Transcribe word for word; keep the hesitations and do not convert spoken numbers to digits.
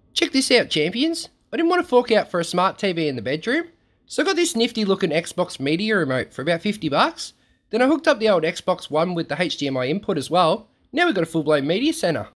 Check this out, champions. I didn't want to fork out for a smart T V in the bedroom, so I got this nifty looking Xbox Media Remote for about fifty bucks. Then I hooked up the old Xbox One with the H D M I input as well. Now we've got a full blown media centre.